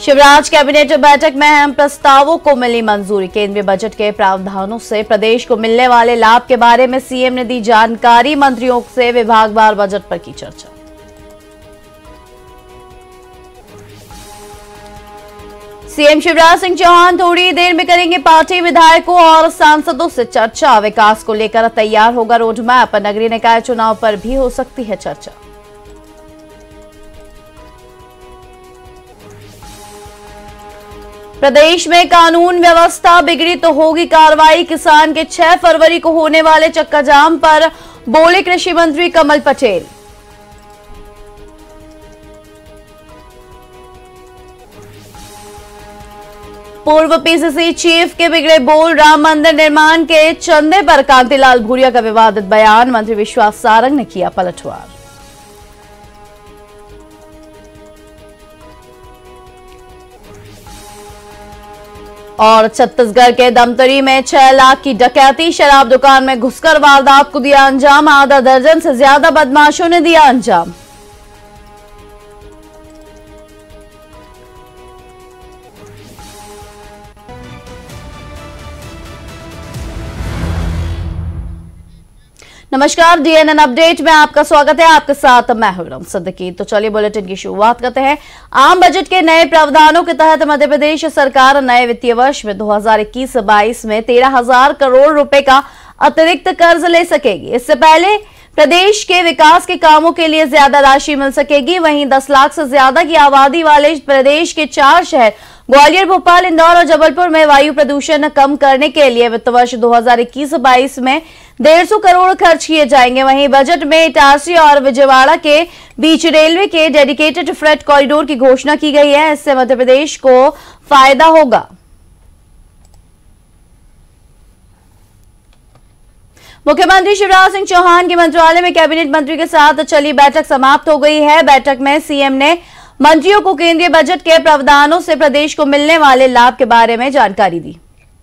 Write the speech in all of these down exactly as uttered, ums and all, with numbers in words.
Shivraj cabinet बैठक में अहम प्रस्तावों को मिली मंजूरी। केंद्रीय बजट के प्रावधानों से प्रदेश को मिलने वाले लाभ के बारे में सीएम ने दी जानकारी। मंत्रियों से विभागवार बजट पर की चर्चा। सीएम शिवराज सिंह चौहान थोड़ी देर में करेंगे पार्टी विधायकों और सांसदों से चर्चा। विकास को लेकर तैयार होगा रोड मैप। नगरीय निकाय चुनाव पर भी हो सकती है चर्चा। प्रदेश में कानून व्यवस्था बिगड़ी तो होगी कार्रवाई। किसान के छह फरवरी को होने वाले चक्का जाम पर बोले कृषि मंत्री कमल पटेल। पूर्व पीसीसी चीफ के बिगड़े बोल। राम मंदिर निर्माण के चंदे पर कांतिलाल भूरिया का विवादित बयान। मंत्री विश्वास सारंग ने किया पलटवार। और छत्तीसगढ़ के दमतरी में छह लाख की डकैती। शराब दुकान में घुसकर वारदात को दिया अंजाम। आधा दर्जन से ज्यादा बदमाशों ने दिया अंजाम। नमस्कार, डीएनएन अपडेट में आपका स्वागत है। आपके साथ मैं हूं रम सिद्दीकी। तो चलिए बुलेटिन की शुरुआत करते हैं। आम बजट के नए प्रावधानों के तहत मध्य प्रदेश सरकार नए वित्तीय वर्ष में दो हज़ार इक्कीस बाईस में तेरह हजार करोड़ रुपए का अतिरिक्त कर्ज ले सकेगी। इससे पहले प्रदेश के विकास के कामों के लिए ज्यादा राशि मिल सकेगी। वहीं दस लाख से ज्यादा की आबादी वाले प्रदेश के चार शहर ग्वालियर, भोपाल, इंदौर और जबलपुर में वायु प्रदूषण कम करने के लिए वित्त वर्ष दो हज़ार इक्कीस बाईस में डेढ़ सौ करोड़ खर्च किए जाएंगे। वहीं बजट में इटारसी और विजयवाड़ा के बीच रेलवे के डेडिकेटेड फ्रेट कॉरिडोर की घोषणा की गई है। इससे मध्य प्रदेश को फायदा होगा। मुख्यमंत्री शिवराज सिंह चौहान के मंत्रालय में कैबिनेट मंत्री के साथ चली बैठक समाप्त हो गई है। बैठक में सीएम ने मंत्रियों को केंद्रीय बजट के प्रावधानों से प्रदेश को मिलने वाले लाभ के बारे में जानकारी दी।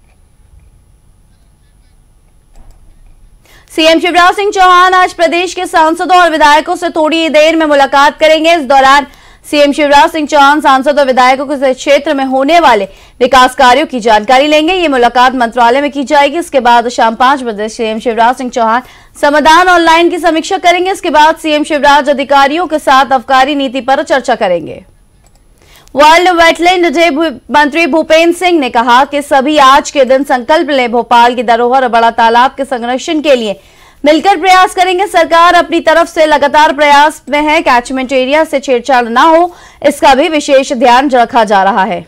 सीएम शिवराज सिंह चौहान आज प्रदेश के सांसदों और विधायकों से थोड़ी देर में मुलाकात करेंगे। इस दौरान सीएम शिवराज सिंह चौहान सांसद और विधायकों के क्षेत्र में होने वाले विकास कार्यों की जानकारी लेंगे। ये मुलाकात मंत्रालय में की जाएगी। इसके बाद शाम पांच बजे सीएम शिवराज सिंह चौहान समाधान ऑनलाइन की समीक्षा करेंगे। इसके बाद सीएम शिवराज अधिकारियों के साथ आबकारी नीति पर चर्चा करेंगे। वर्ल्ड वेटलैंड डे मंत्री भूपेंद्र सिंह ने कहा कि सभी आज के दिन संकल्प लें। भोपाल की धरोहर और बड़ा तालाब के संरक्षण के लिए मिलकर प्रयास करेंगे। सरकार अपनी तरफ से लगातार प्रयास में है। कैचमेंट एरिया से छेड़छाड़ न हो, इसका भी विशेष ध्यान रखा जा रहा है।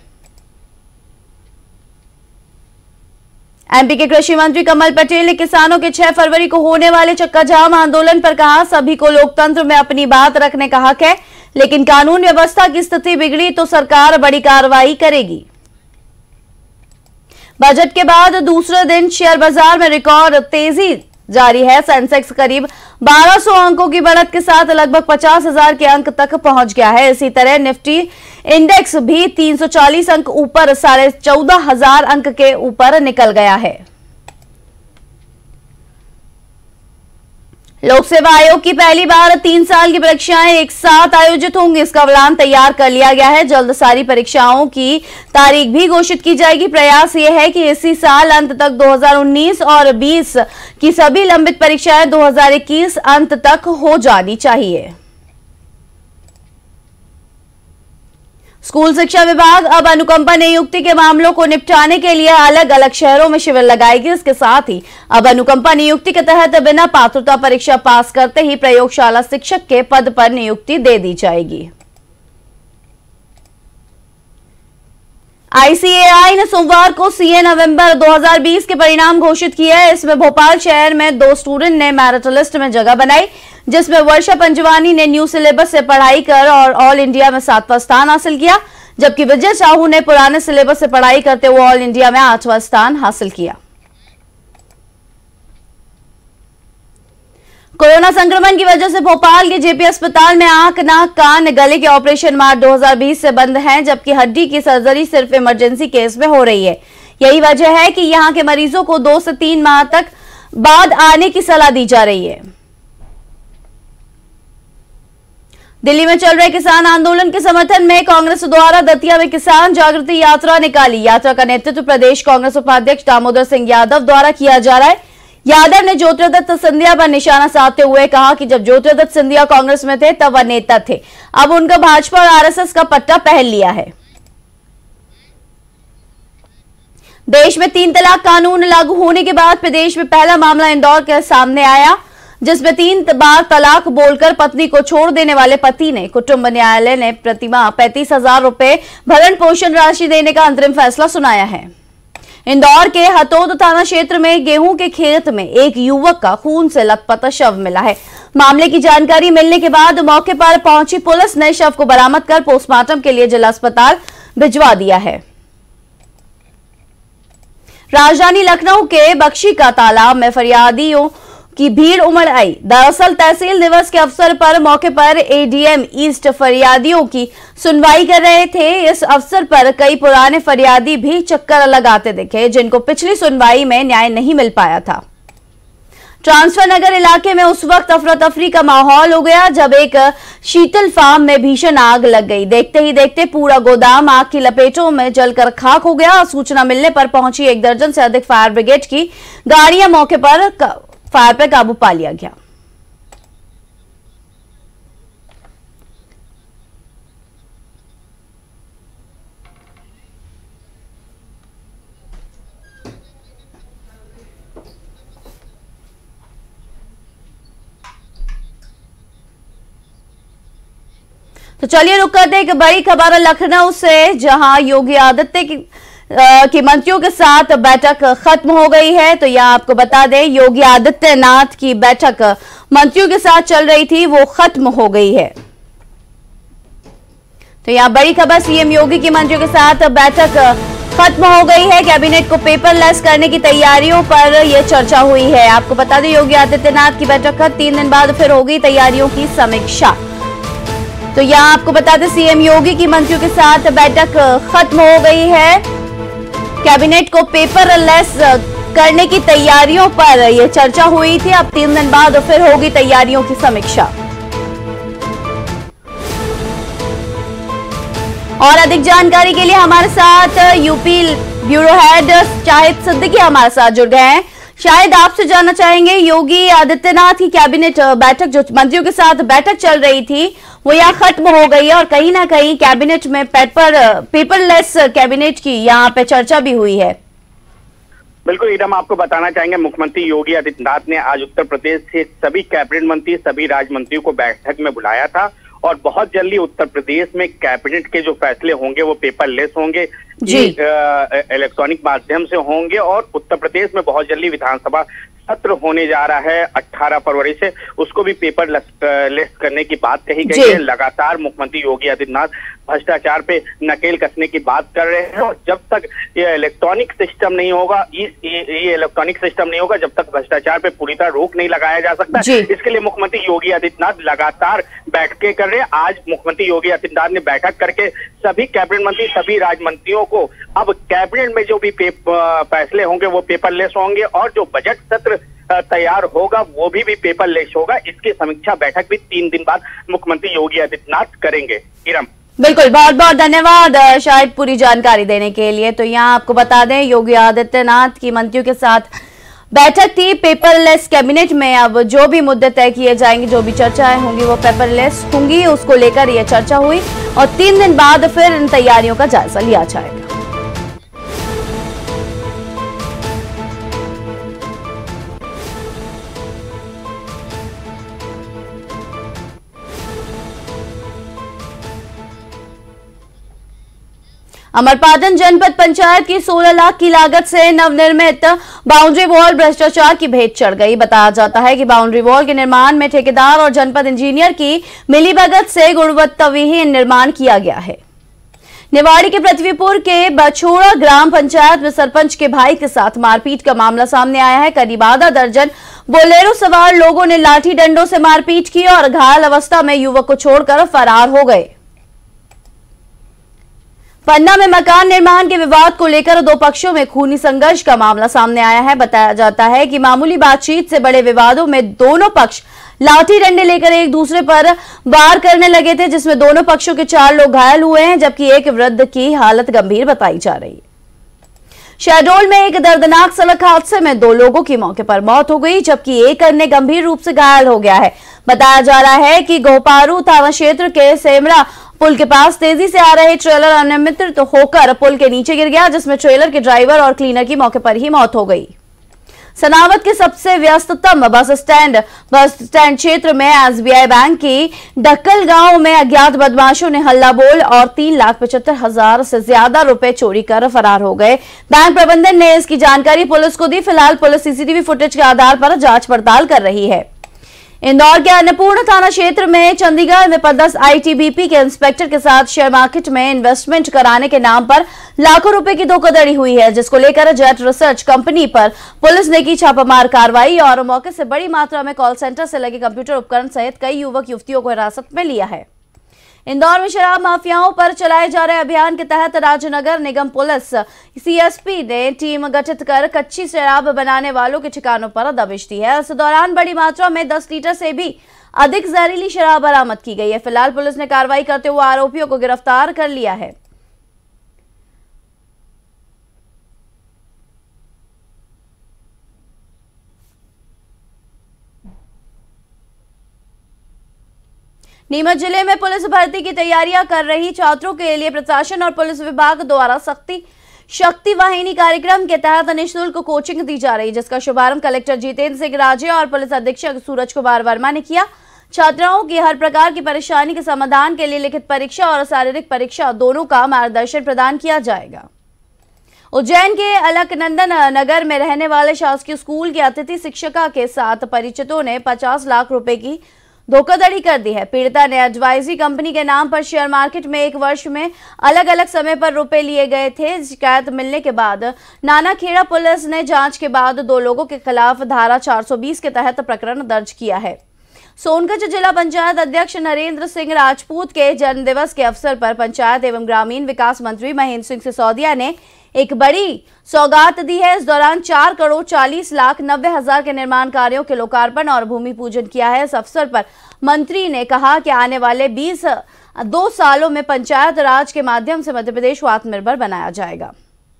एमपी के कृषि मंत्री कमल पटेल ने किसानों के छह फरवरी को होने वाले चक्का जाम आंदोलन पर कहा, सभी को लोकतंत्र में अपनी बात रखने का हक है, लेकिन कानून व्यवस्था की स्थिति बिगड़ी तो सरकार बड़ी कार्रवाई करेगी। बजट के बाद दूसरे दिन शेयर बाजार में रिकॉर्ड तेजी जारी है। सेंसेक्स करीब बारह सौ अंकों की बढ़त के साथ लगभग पचास हजार के अंक तक पहुंच गया है। इसी तरह निफ्टी इंडेक्स भी तीन सौ चालीस अंक ऊपर साढ़े चौदह हजार अंक के ऊपर निकल गया है। लोक सेवा आयोग की पहली बार तीन साल की परीक्षाएं एक साथ आयोजित होंगी। इसका प्लान तैयार कर लिया गया है। जल्द सारी परीक्षाओं की तारीख भी घोषित की जाएगी। प्रयास यह है कि इसी साल अंत तक दो हज़ार उन्नीस और बीस की सभी लंबित परीक्षाएं दो हज़ार इक्कीस अंत तक हो जानी चाहिए। स्कूल शिक्षा विभाग अब अनुकंपा नियुक्ति के मामलों को निपटाने के लिए अलग अलग शहरों में शिविर लगाएगी। इसके साथ ही अब अनुकंपा नियुक्ति के तहत बिना पात्रता परीक्षा पास करते ही प्रयोगशाला शिक्षक के पद पर नियुक्ति दे दी जाएगी। आईसीएआई ने सोमवार को सीए नवंबर दो हज़ार बीस के परिणाम घोषित किए हैं। इसमें भोपाल शहर में दो स्टूडेंट ने मेरिट लिस्ट में जगह बनाई, जिसमें वर्षा पंजवानी ने न्यू सिलेबस से पढ़ाई कर और ऑल इंडिया में सातवां स्थान हासिल किया, जबकि विजय साहू ने पुराने सिलेबस से पढ़ाई करते हुए ऑल इंडिया में आठवां स्थान हासिल किया। कोरोना संक्रमण की वजह से भोपाल के जेपी अस्पताल में आंख, नाक, कान, गले के ऑपरेशन मार्च दो हज़ार बीस से बंद हैं, जबकि हड्डी की सर्जरी सिर्फ इमरजेंसी केस में हो रही है। यही वजह है कि यहां के मरीजों को दो से तीन माह तक बाद आने की सलाह दी जा रही है। दिल्ली में चल रहे किसान आंदोलन के समर्थन में कांग्रेस द्वारा दतिया में किसान जागृति यात्रा निकाली। यात्रा का नेतृत्व प्रदेश कांग्रेस उपाध्यक्ष दामोदर सिंह यादव द्वारा किया जा रहा है। यादव ने ज्योतिरादित्य सिंधिया पर निशाना साधते हुए कहा कि जब ज्योतिरादित्य सिंधिया कांग्रेस में थे तब वह नेता थे, अब उनका भाजपा और आरएसएस का पट्टा पहन लिया है। देश में तीन तलाक कानून लागू होने के बाद प्रदेश में पहला मामला इंदौर के सामने आया, जिसमें तीन बार तलाक बोलकर पत्नी को छोड़ देने वाले पति ने कुटुंब न्यायालय ने प्रतिमाह पैंतीस हजार रुपए भरण पोषण राशि देने का अंतरिम फैसला सुनाया है। इंदौर के हतोद थाना क्षेत्र में गेहूं के खेत में एक युवक का खून से लथपथ शव मिला है। मामले की जानकारी मिलने के बाद मौके पर पहुंची पुलिस ने शव को बरामद कर पोस्टमार्टम के लिए जिला अस्पताल भिजवा दिया है। राजधानी लखनऊ के बख्शी का तालाब में फरियादियों की भीड़ उमड़ आई। दरअसल तहसील दिवस के अवसर पर मौके पर एडीएम ईस्ट फरियादियों की सुनवाई कर रहे थे। इस अवसर पर कई पुराने फरियादी भी चक्कर लगाते दिखे, जिनको पिछली सुनवाई में न्याय नहीं मिल पाया था। ट्रांसफर नगर इलाके में उस वक्त अफरा तफरी का माहौल हो गया जब एक शीतल फार्म में भीषण आग लग गई। देखते ही देखते पूरा गोदाम आग की लपेटों में जलकर खाक हो गया। सूचना मिलने पर पहुंची एक दर्जन से अधिक फायर ब्रिगेड की गाड़ियां मौके पर फायर पर काबू पा लिया गया। तो चलिए रुक करते एक बड़ी खबर लखनऊ से, जहां योगी आदित्य की की मंत्रियों के साथ बैठक खत्म हो गई है। तो यहां आपको बता दें, योगी आदित्यनाथ की बैठक मंत्रियों के साथ चल रही थी, वो खत्म हो गई है। तो यहां बड़ी खबर, सीएम योगी की मंत्रियों के साथ बैठक खत्म हो गई है। कैबिनेट को पेपरलेस करने की तैयारियों पर यह चर्चा हुई है। आपको बता दें, योगी आदित्यनाथ की बैठक तीन दिन बाद फिर होगी तैयारियों की समीक्षा। तो यहां आपको बता दें, सीएम योगी की मंत्रियों के साथ बैठक खत्म हो गई है। कैबिनेट को पेपरलेस करने की तैयारियों पर यह चर्चा हुई थी। अब तीन दिन बाद फिर होगी तैयारियों की समीक्षा। और अधिक जानकारी के लिए हमारे साथ UP bureau head Shahid Siddiqui हमारे साथ जुड़ गए हैं। शायद आपसे जानना चाहेंगे, योगी आदित्यनाथ की कैबिनेट बैठक जो मंत्रियों के साथ बैठक चल रही थी वो यहाँ खत्म हो गई है और कहीं ना कहीं कैबिनेट में पेपर पेपरलेस कैबिनेट की यहाँ पे चर्चा भी हुई है। बिल्कुल ईरम, आपको बताना चाहेंगे, मुख्यमंत्री योगी आदित्यनाथ ने आज उत्तर प्रदेश से सभी कैबिनेट मंत्री, सभी राज्य मंत्रियों को बैठक में बुलाया था और बहुत जल्दी उत्तर प्रदेश में कैबिनेट के जो फैसले होंगे वो पेपरलेस होंगे, इलेक्ट्रॉनिक माध्यम से होंगे और उत्तर प्रदेश में बहुत जल्दी विधानसभा सत्र होने जा रहा है अठारह फरवरी से, उसको भी पेपर लेस करने की बात कही गई है। लगातार मुख्यमंत्री योगी आदित्यनाथ भ्रष्टाचार पे नकेल कसने की बात कर रहे हैं और जब तक ये इलेक्ट्रॉनिक सिस्टम नहीं होगा, ये ये इलेक्ट्रॉनिक सिस्टम नहीं होगा, जब तक भ्रष्टाचार पे पूरी तरह रोक नहीं लगाया जा सकता। इसके लिए मुख्यमंत्री योगी आदित्यनाथ लगातार बैठकें कर रहे हैं। आज मुख्यमंत्री योगी आदित्यनाथ ने बैठक करके सभी कैबिनेट मंत्री, सभी राज्य मंत्रियों को अब कैबिनेट में जो भी फैसले होंगे वो पेपरलेस होंगे और जो बजट सत्र तैयार होगा वो भी, भी पेपरलेस होगा। इसकी समीक्षा बैठक भी तीन दिन बाद मुख्यमंत्री योगी आदित्यनाथ करेंगे। इरम, बिल्कुल, बहुत बहुत धन्यवाद शायद पूरी जानकारी देने के लिए। तो यहाँ आपको बता दें, योगी आदित्यनाथ की मंत्रियों के साथ बैठक थी पेपरलेस कैबिनेट में। अब जो भी मुद्दे तय किए जाएंगे, जो भी चर्चाएं होंगी वो पेपरलेस होंगी, उसको लेकर यह चर्चा हुई और तीन दिन बाद फिर इन तैयारियों का जायजा लिया जाएगा। अमरपाटन जनपद पंचायत की सोलह लाख की लागत से नवनिर्मित बाउंड्री वॉल भ्रष्टाचार की भेंट चढ़ गई। बताया जाता है कि बाउंड्री वॉल के निर्माण में ठेकेदार और जनपद इंजीनियर की मिलीभगत से गुणवत्ताविहीन निर्माण किया गया है। निवाड़ी के पृथ्वीपुर के बछोड़ा ग्राम पंचायत में सरपंच के भाई के साथ मारपीट का मामला सामने आया है। करीब आधा दर्जन बोलेरो सवार लोगों ने लाठी डंडों से मारपीट की और घायल अवस्था में युवक को छोड़कर फरार हो गए। पन्ना में मकान निर्माण के विवाद को लेकर दो पक्षों में खूनी संघर्ष का मामला सामने आया है। बताया जाता है कि मामूली बातचीत से बड़े विवादों में दोनों पक्ष लाठी डंडे लेकर एक दूसरे पर वार करने लगे थे, जिसमें दोनों पक्षों के चार लोग घायल हुए हैं, जबकि एक वृद्ध की हालत गंभीर बताई जा रही है। शहडोल में एक दर्दनाक सड़क हादसे में दो लोगों की मौके पर मौत हो गई, जबकि एक अन्य गंभीर रूप से घायल हो गया है। बताया जा रहा है कि गोपारू थाना क्षेत्र के सेमरा पुल के पास तेजी से आ रहे ट्रेलर अनियमित होकर पुल के नीचे गिर गया, जिसमें ट्रेलर के ड्राइवर और क्लीनर की मौके पर ही मौत हो गई। सनावत के सबसे व्यस्ततम बस स्टैंड बस स्टैंड क्षेत्र में एसबीआई बैंक की डक्कल गांव में अज्ञात बदमाशों ने हल्ला बोल और तीन लाख पचहत्तर हजार से ज्यादा रुपए चोरी कर फरार हो गए। बैंक प्रबंधन ने इसकी जानकारी पुलिस को दी। फिलहाल पुलिस सीसीटीवी फुटेज के आधार पर जांच पड़ताल कर रही है। इंदौर के अन्नपूर्ण थाना क्षेत्र में चंडीगढ़ में पदस्थ आईटीबीपी के इंस्पेक्टर के साथ शेयर मार्केट में इन्वेस्टमेंट कराने के नाम पर लाखों रुपए की धोखाधड़ी हुई है, जिसको लेकर जेट रिसर्च कंपनी पर पुलिस ने की छापामार कार्रवाई और मौके से बड़ी मात्रा में कॉल सेंटर से लगे कंप्यूटर उपकरण सहित कई युवक युवतियों को हिरासत में लिया है। इंदौर में शराब माफियाओं पर चलाए जा रहे अभियान के तहत राजनगर निगम पुलिस सीएसपी ने टीम गठित कर कच्ची शराब बनाने वालों के ठिकानों पर दबिश दी है। इस दौरान बड़ी मात्रा में दस लीटर से भी अधिक जहरीली शराब बरामद की गई है। फिलहाल पुलिस ने कार्रवाई करते हुए आरोपियों को गिरफ्तार कर लिया है। नीमच जिले में पुलिस भर्ती की तैयारियां कर रही छात्रों के लिए प्रशासन और पुलिस विभाग द्वारा शक्ति शक्ति वाहिनी कार्यक्रम के तहत निःशुल्क कोचिंग दी जा रही है, जिसका शुभारंभ कलेक्टर जितेंद्र सिंह राजे और पुलिस अधीक्षक सूरज कुमार वर्मा ने किया। छात्राओं की हर प्रकार की परेशानी के समाधान के लिए लिखित परीक्षा और शारीरिक परीक्षा दोनों का मार्गदर्शन प्रदान किया जाएगा। उज्जैन के अलकनंदन नगर में रहने वाले शासकीय स्कूल की अतिथि शिक्षिका के साथ परिचितों ने पचास लाख रुपए की धोखाधड़ी कर दी है। पीड़िता ने एडवाइजरी कंपनी के नाम पर शेयर मार्केट में एक वर्ष में अलग अलग समय पर रुपए लिए गए थे। शिकायत मिलने के बाद नानाखेड़ा पुलिस ने जांच के बाद दो लोगों के खिलाफ धारा चार सौ बीस के तहत प्रकरण दर्ज किया है। सोनकच्छ जिला पंचायत अध्यक्ष नरेंद्र सिंह राजपूत के जन्मदिवस के अवसर पर पंचायत एवं ग्रामीण विकास मंत्री महेंद्र सिंह सिसोदिया ने एक बड़ी सौगात दी है। इस दौरान चार करोड़ चालीस लाख नब्बे हजार के निर्माण कार्यों के लोकार्पण और भूमि पूजन किया है। इस अवसर पर मंत्री ने कहा कि आने वाले बीस दो सालों में पंचायत राज के माध्यम से मध्य प्रदेश को आत्मनिर्भर बनाया जाएगा।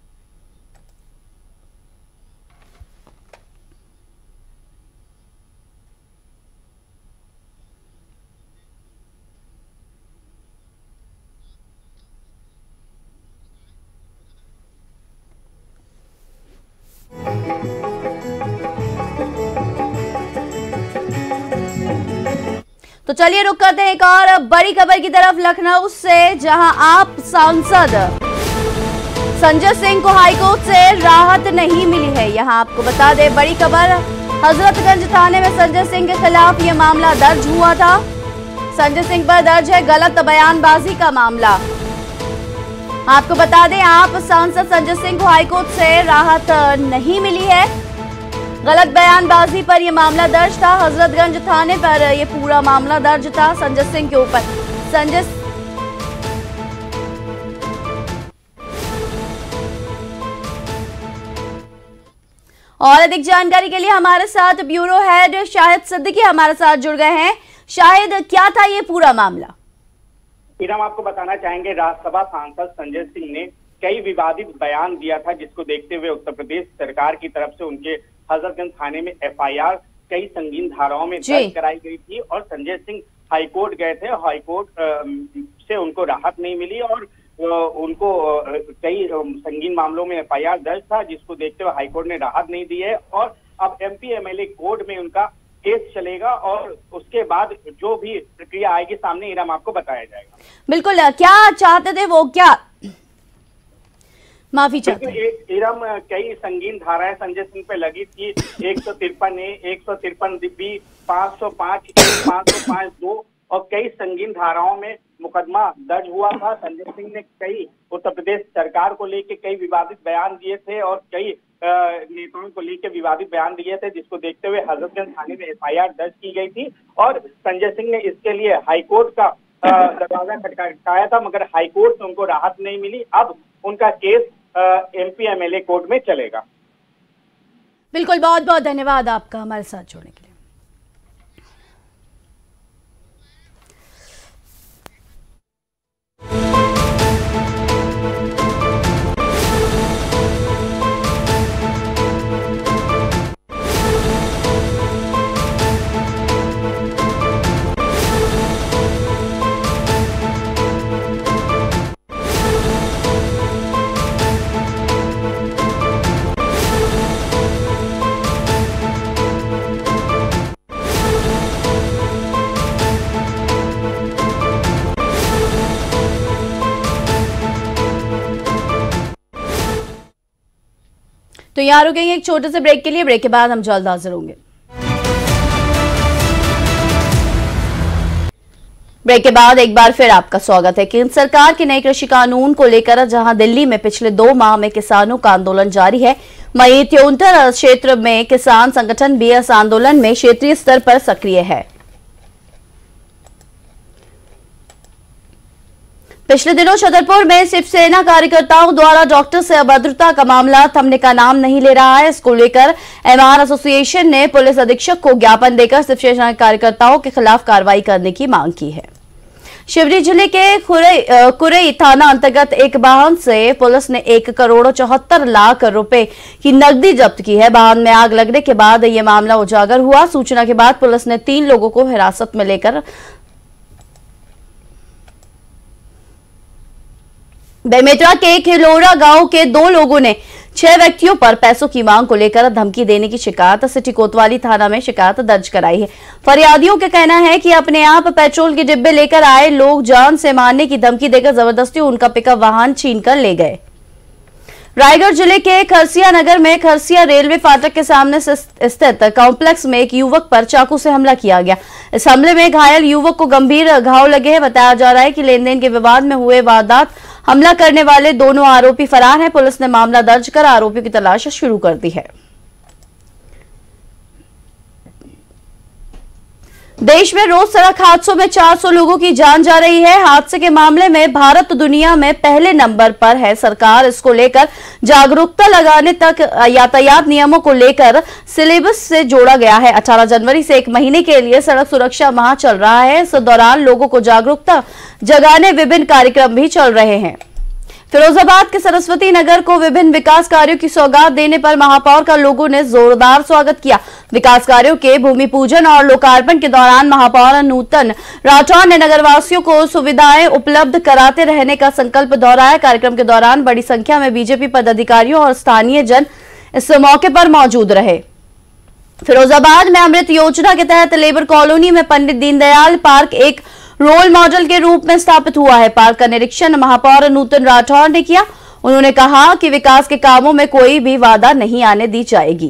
तो चलिए रुक करते हैं एक और बड़ी खबर की तरफ लखनऊ से, जहां आप सांसद संजय सिंह को हाईकोर्ट से राहत नहीं मिली है। यहां आपको बता दें बड़ी खबर, हजरतगंज थाने में संजय सिंह के खिलाफ यह मामला दर्ज हुआ था। संजय सिंह पर दर्ज है गलत बयानबाजी का मामला। आपको बता दें आप सांसद संजय सिंह को हाईकोर्ट से राहत नहीं मिली है। गलत बयानबाजी पर यह मामला दर्ज था। हजरतगंज थाने पर यह पूरा मामला दर्ज था संजय सिंह के ऊपर। संजय और अधिक जानकारी के लिए हमारे साथ ब्यूरो हेड शाहिद सिद्दीकी हमारे साथ जुड़ गए हैं। शाहिद, क्या था ये पूरा मामला? हम आपको बताना चाहेंगे, राज्यसभा सांसद संजय सिंह ने कई विवादित बयान दिया था, जिसको देखते हुए उत्तर प्रदेश सरकार की तरफ से उनके हजरतगंज थाने में एफआईआर कई संगीन धाराओं में दर्ज कराई गई थी और संजय सिंह हाईकोर्ट गए थे। हाईकोर्ट से उनको राहत नहीं मिली और उनको कई संगीन मामलों में एफआईआर दर्ज था, जिसको देखते हुए हाईकोर्ट ने राहत नहीं दी है और अब एमपी एमएलए कोर्ट में उनका केस चलेगा और उसके बाद जो भी प्रक्रिया आएगी सामने इराम आपको बताया जाएगा। बिल्कुल, क्या चाहते थे वो, क्या माफी चाहते हैं? इरम कई संगीन धाराएं संजय सिंह पे लगी थी, एक सौ तिरपन ए, एक सौ तिरपन बी, पाँच सौ पाँच, पाँच सौ पाँच दो और कई संगीन धाराओं में मुकदमा दर्ज हुआ था। संजय सिंह ने कई उत्तर प्रदेश सरकार को लेकर कई विवादित बयान दिए थे और कई नेताओं को लेकर विवादित बयान दिए थे, जिसको देखते हुए हजरतगंज थाने में एफआईआर दर्ज की गई थी और संजय सिंह ने इसके लिए हाईकोर्ट का दरवाजा खटखटाया था, मगर हाईकोर्ट से उनको राहत नहीं मिली। अब उनका केस एमपी एमएलए कोर्ट में चलेगा। बिल्कुल, बहुत बहुत धन्यवाद आपका हमारे साथ जुड़ने के लिए। तो यहाँ रुकेंगे एक छोटे से ब्रेक के लिए। ब्रेक के बाद हम जल्द हाजिर होंगे। ब्रेक के बाद एक बार फिर आपका स्वागत है। केंद्र सरकार के नए कृषि कानून को लेकर जहां दिल्ली में पिछले दो माह में किसानों का आंदोलन जारी है, वहीं त्योंतर क्षेत्र में किसान संगठन भी इस आंदोलन में क्षेत्रीय स्तर पर सक्रिय है। पिछले दिनों छतरपुर में शिवसेना कार्यकर्ताओं द्वारा डॉक्टर से अभद्रता का मामला थमने का नाम नहीं ले रहा है। इसको लेकर एमआर एसोसिएशन ने पुलिस अधीक्षक को ज्ञापन देकर शिवसेना कार्यकर्ताओं के खिलाफ कार्रवाई करने की मांग की है। शिवरी जिले के कुरई थाना अंतर्गत एक वाहन से पुलिस ने एक करोड़ चौहत्तर लाख रुपए की नकदी जब्त की है। वाहन में आग लगने के बाद यह मामला उजागर हुआ। सूचना के बाद पुलिस ने तीन लोगों को हिरासत में लेकर बेमेतरा के खिलोरा गांव के दो लोगों ने छह व्यक्तियों पर पैसों की मांग को लेकर धमकी देने की शिकायत सिटी कोतवाली थाना में शिकायत दर्ज कराई है। फरियादियों का कहना है कि अपने आप पेट्रोल के डिब्बे लेकर आए लोग जान से मारने की धमकी देकर जबरदस्ती उनका पिकअप वाहन छीनकर ले गए। रायगढ़ जिले के खरसिया नगर में खरसिया रेलवे फाटक के सामने स्थित कॉम्प्लेक्स में एक युवक पर चाकू से हमला किया गया। इस हमले में घायल युवक को गंभीर घाव लगे हैं। बताया जा रहा है कि लेन देन के विवाद में हुए वारदात हमला करने वाले दोनों आरोपी फरार हैं। पुलिस ने मामला दर्ज कर आरोपियों की तलाश शुरू कर दी है। देश में रोज सड़क हादसों में चार सौ लोगों की जान जा रही है। हादसे के मामले में भारत दुनिया में पहले नंबर पर है। सरकार इसको लेकर जागरूकता लगाने तक यातायात नियमों को लेकर सिलेबस से जोड़ा गया है। अठारह जनवरी से एक महीने के लिए सड़क सुरक्षा माह चल रहा है। इस दौरान लोगों को जागरूकता जगाने विभिन्न कार्यक्रम भी चल रहे हैं। फिरोजाबाद के सरस्वती नगर को विभिन्न विकास कार्यों की सौगात देने पर महापौर का लोगों ने जोरदार स्वागत किया। विकास कार्यों के भूमि पूजन और लोकार्पण के दौरान महापौर नूतन राठौर ने नगरवासियों को सुविधाएं उपलब्ध कराते रहने का संकल्प दोहराया। कार्यक्रम के दौरान बड़ी संख्या में बीजेपी पदाधिकारियों और स्थानीय जन इस मौके पर मौजूद रहे। फिरोजाबाद में अमृत योजना के तहत लेबर कॉलोनी में पंडित दीनदयाल पार्क एक रोल मॉडल के रूप में स्थापित हुआ है। पार्क का निरीक्षण महापौर नूतन राठौर ने किया। उन्होंने कहा कि विकास के कामों में कोई भी बाधा नहीं आने दी जाएगी।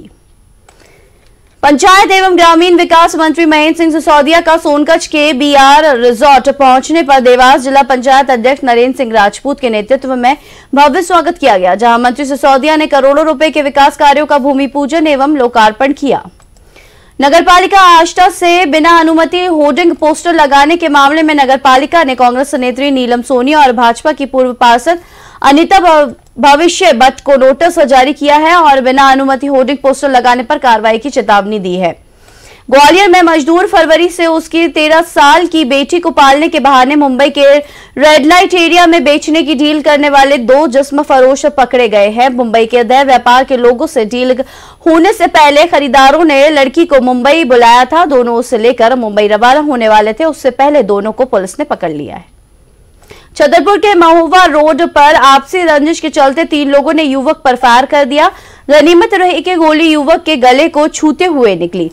पंचायत एवं ग्रामीण विकास मंत्री महेंद्र सिंह सिसोदिया का सोनकच्छ के बीआर रिजॉर्ट पहुंचने पर देवास जिला पंचायत अध्यक्ष नरेंद्र सिंह राजपूत के नेतृत्व में भव्य स्वागत किया गया, जहां मंत्री सिसोदिया ने करोड़ों रुपए के विकास कार्यों का भूमि पूजन एवं लोकार्पण किया। नगरपालिका आष्टा से बिना अनुमति होर्डिंग पोस्टर लगाने के मामले में नगरपालिका ने कांग्रेस नेत्री नीलम सोनी और भाजपा की पूर्व पार्षद अनिता भविष्य भट्ट को नोटिस जारी किया है और बिना अनुमति होर्डिंग पोस्टर लगाने पर कार्रवाई की चेतावनी दी है। ग्वालियर में मजदूर फरवरी से उसकी तेरह साल की बेटी को पालने के बहाने मुंबई के रेड लाइट एरिया में बेचने की डील करने वाले दो जिस्म फरोश पकड़े गए हैं। मुंबई के अवैध व्यापार के लोगों से डील होने से पहले खरीदारों ने लड़की को मुंबई बुलाया था। दोनों उसे लेकर मुंबई रवाना होने वाले थे। उससे पहले दोनों को पुलिस ने पकड़ लिया है। छतरपुर के महुआ रोड पर आपसी रंजिश के चलते तीन लोगों ने युवक पर फायर कर दिया। गनीमत रही कि गोली युवक के गले को छूते हुए निकली।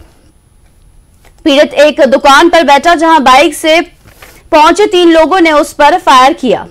पीड़ित एक दुकान पर बैठा, जहां बाइक से पहुंचे तीन लोगों ने उस पर फायर किया।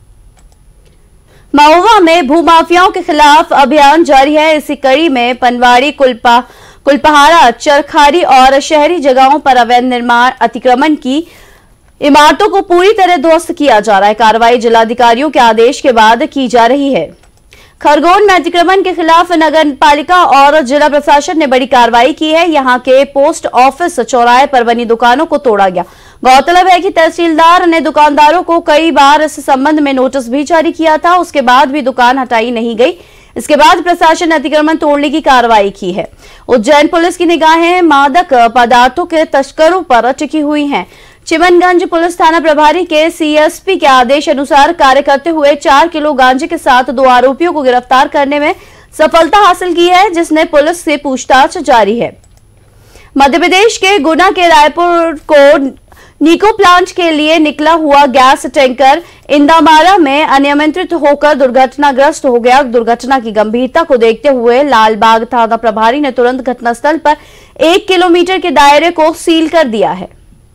महुआ में भूमाफियाओं के खिलाफ अभियान जारी है। इसी कड़ी में पनवाड़ी, कुलपा कुलपहाड़ा, चरखारी और शहरी जगहों पर अवैध निर्माण अतिक्रमण की इमारतों को पूरी तरह ध्वस्त किया जा रहा है। कार्रवाई जिलाधिकारियों के आदेश के बाद की जा रही है। खरगोन में अतिक्रमण के खिलाफ नगर पालिका और जिला प्रशासन ने बड़ी कार्रवाई की है। यहां के पोस्ट ऑफिस चौराहे पर बनी दुकानों को तोड़ा गया। गौरतलब है कि तहसीलदार ने दुकानदारों को कई बार इस संबंध में नोटिस भी जारी किया था, उसके बाद भी दुकान हटाई नहीं गई। इसके बाद प्रशासन ने अतिक्रमण तोड़ने की कार्रवाई की है। उज्जैन पुलिस की निगाहें मादक पदार्थों के तस्करों पर टिकी हुई हैं। चिमनगंज पुलिस थाना प्रभारी के सीएसपी के आदेश अनुसार कार्य करते हुए चार किलो गांजे के साथ दो आरोपियों को गिरफ्तार करने में सफलता हासिल की है, जिसने पुलिस से पूछताछ जारी है। मध्य प्रदेश के गुना के रायपुर को निको प्लांट के लिए निकला हुआ गैस टैंकर इंदामारा में अनियंत्रित होकर दुर्घटनाग्रस्त हो गया। दुर्घटना की गंभीरता को देखते हुए लालबाग थाना प्रभारी ने तुरंत घटनास्थल पर एक किलोमीटर के दायरे को सील कर दिया है।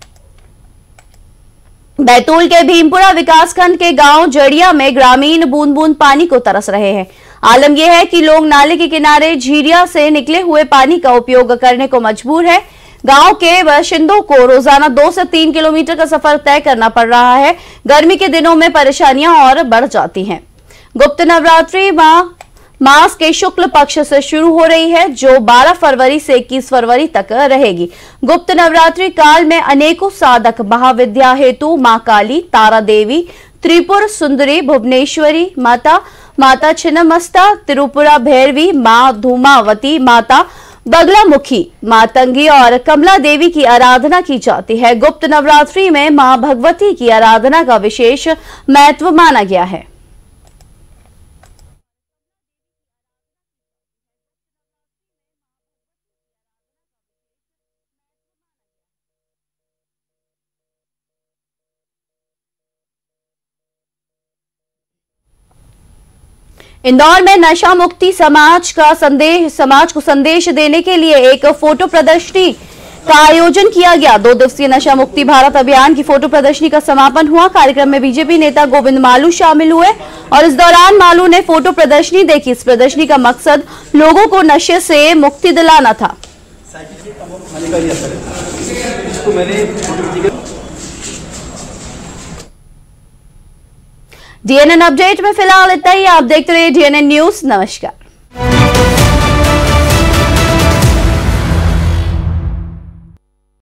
बैतूल के भीमपुरा विकासखंड के गांव जड़िया में ग्रामीण बूंद बूंद पानी को तरस रहे हैं। आलम यह है कि लोग नाले के किनारे झीरिया से निकले हुए पानी का उपयोग करने को मजबूर है। गांव के बाशिंदों को रोजाना दो से तीन किलोमीटर का सफर तय करना पड़ रहा है। गर्मी के दिनों में परेशानियां और बढ़ जाती हैं। गुप्त नवरात्रि माह मास के शुक्ल पक्ष से शुरू हो रही है, जो बारह फरवरी से इक्कीस फरवरी तक रहेगी। गुप्त नवरात्रि काल में अनेकों साधक महाविद्या हेतु मां काली, तारा देवी, त्रिपुर सुंदरी, भुवनेश्वरी माता, माता छिन्नमस्ता, त्रिपुरा भैरवी, मां धूमावती, माता बगलामुखी, मातंगी और कमला देवी की आराधना की जाती है। गुप्त नवरात्रि में मां भगवती की आराधना का विशेष महत्व माना गया है। इंदौर में नशा मुक्ति समाज का संदेश समाज को संदेश देने के लिए एक फोटो प्रदर्शनी का आयोजन किया गया। दो दिवसीय नशा मुक्ति भारत अभियान की फोटो प्रदर्शनी का समापन हुआ। कार्यक्रम में बीजेपी नेता गोविंद मालू शामिल हुए और इस दौरान मालू ने फोटो प्रदर्शनी देखी। इस प्रदर्शनी का मकसद लोगों को नशे से मुक्ति दिलाना था। डीएनएन अपडेट में फिलहाल इतना ही। आप देखते रहिए डीएनएन न्यूज। नमस्कार।